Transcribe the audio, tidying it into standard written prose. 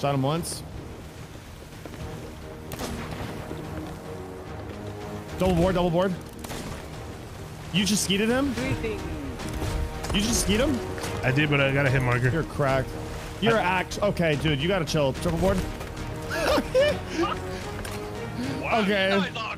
Shot him once. Double board, double board. You just skeeted him? You just skeet him? I did, but I got a hit marker. You're cracked. You're okay, dude. You gotta chill. Triple board. Okay. Wow,